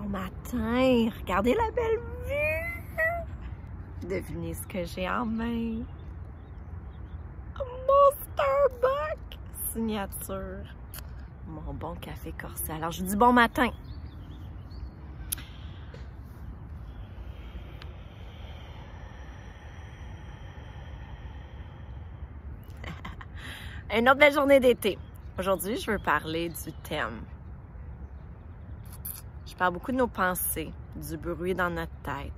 Bon matin, regardez la belle vue! Devinez ce que j'ai en main. Mon Starbucks signature. Mon bon café corsé. Alors je vous dis bon matin. Une autre belle journée d'été. Aujourd'hui, je veux parler du thème. Je parle beaucoup de nos pensées, du bruit dans notre tête.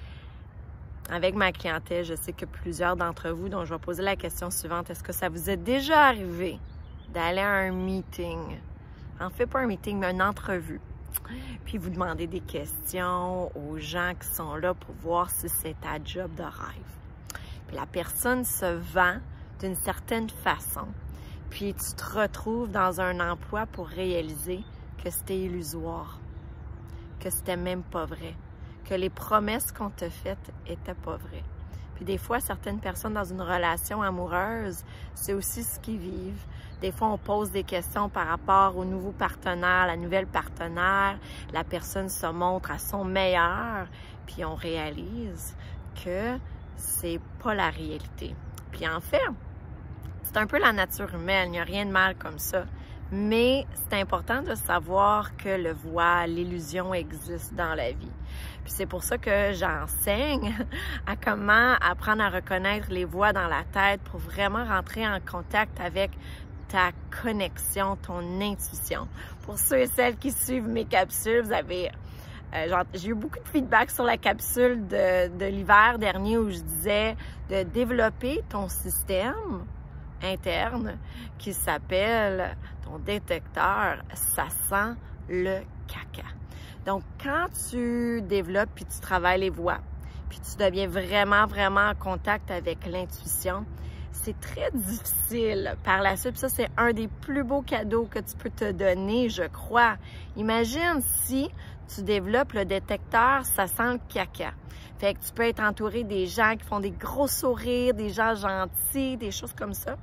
Avec ma clientèle, je sais que plusieurs d'entre vous, dont je vais poser la question suivante, est-ce que ça vous est déjà arrivé d'aller à un meeting? En fait, pas un meeting, mais une entrevue. Puis vous demandez des questions aux gens qui sont là pour voir si c'est ta job de rêve. Puis la personne se vend d'une certaine façon. Puis tu te retrouves dans un emploi pour réaliser que c'était illusoire, que c'était même pas vrai, que les promesses qu'on t'a faites étaient pas vraies. Puis des fois, certaines personnes dans une relation amoureuse, c'est aussi ce qu'ils vivent. Des fois, on pose des questions par rapport au nouveau partenaire, la nouvelle partenaire. La personne se montre à son meilleur, puis on réalise que c'est pas la réalité. Puis en fait, c'est un peu la nature humaine, il n'y a rien de mal comme ça. Mais c'est important de savoir que le voile, l'illusion existe dans la vie. Puis c'est pour ça que j'enseigne à comment apprendre à reconnaître les voix dans la tête pour vraiment rentrer en contact avec ta connexion, ton intuition. Pour ceux et celles qui suivent mes capsules, vous avez... j'ai eu beaucoup de feedback sur la capsule de l'hiver dernier où je disais de développer ton système interne qui s'appelle ton détecteur, ça sent le caca. Donc, quand tu développes puis tu travailles les voix, puis tu deviens vraiment en contact avec l'intuition, c'est très difficile par la suite. Puis ça, c'est un des plus beaux cadeaux que tu peux te donner, je crois. Imagine si tu développes le détecteur, ça sent le caca. Fait que tu peux être entouré des gens qui font des gros sourires, des gens gentils, des choses comme ça.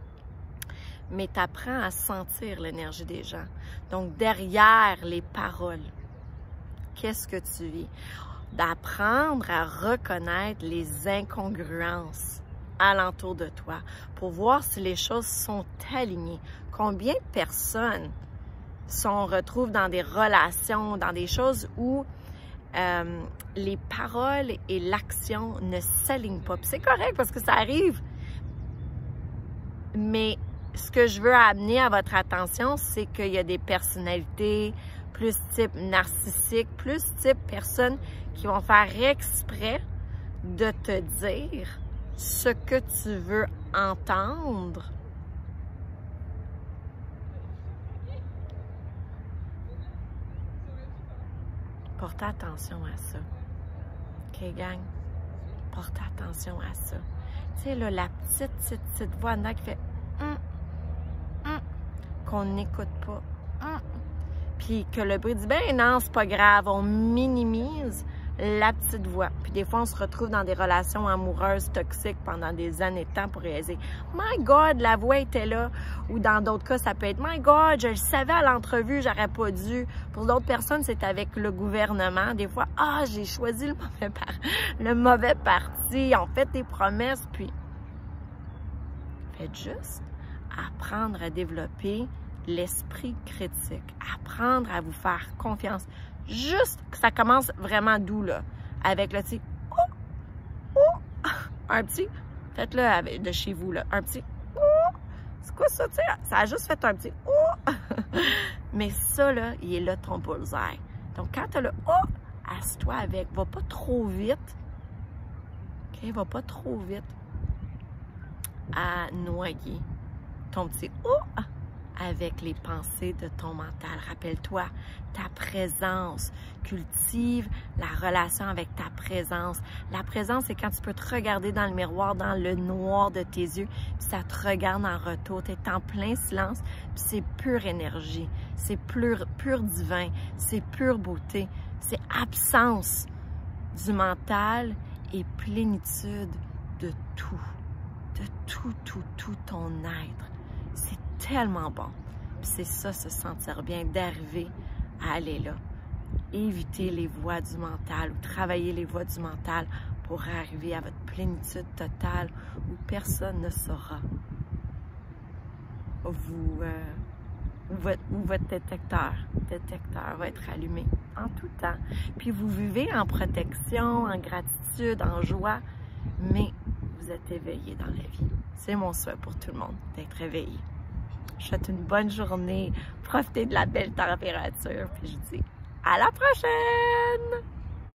Mais tu apprends à sentir l'énergie des gens. Donc, derrière les paroles, qu'est-ce que tu vis? D'apprendre à reconnaître les incongruences alentour de toi pour voir si les choses sont alignées. Combien de personnes se retrouvent dans des relations, dans des choses où les paroles et l'action ne s'alignent pas. Puis c'est correct parce que ça arrive. Mais ce que je veux amener à votre attention, c'est qu'il y a des personnalités plus type narcissique, plus type personnes qui vont faire exprès de te dire ce que tu veux entendre. Portez attention à ça. OK, gang? Portez attention à ça. Tu sais, là, la petite voix dedans qui fait qu'on n'écoute pas. Puis que le bruit dit, ben non, c'est pas grave, on minimise la petite voix. Puis des fois, on se retrouve dans des relations amoureuses toxiques pendant des années de temps pour réaliser, my God, la voix était là. Ou dans d'autres cas, ça peut être, my God, je le savais à l'entrevue, j'aurais pas dû. Pour d'autres personnes, c'est avec le gouvernement. Des fois, j'ai choisi le mauvais parti. On fait des promesses, puis faites juste apprendre à développer l'esprit critique, apprendre à vous faire confiance. Juste que ça commence vraiment doux, là, avec le petit un petit, faites-le de chez vous, là, un petit c'est quoi ça, tu sais, ça a juste fait un petit mais ça, là, il est là ton bullseye. Donc, quand tu as le assieds-toi avec, va pas trop vite, OK, va pas trop vite à noyer ton petit avec les pensées de ton mental. Rappelle-toi, ta présence. Cultive la relation avec ta présence. La présence, c'est quand tu peux te regarder dans le miroir, dans le noir de tes yeux, puis ça te regarde en retour. Tu es en plein silence, puis c'est pure énergie. C'est pur divin. C'est pure beauté. C'est absence du mental et plénitude de tout. De tout ton être. C'est tellement bon. Puis c'est ça, se sentir bien, d'arriver à aller là. éviter les voies du mental ou travailler les voies du mental pour arriver à votre plénitude totale où personne ne saura où votre détecteur va être allumé en tout temps. Puis vous vivez en protection, en gratitude, en joie, mais vous êtes éveillé dans la vie. C'est mon souhait pour tout le monde, d'être éveillé. Je vous souhaite une bonne journée, profitez de la belle température, puis je dis à la prochaine!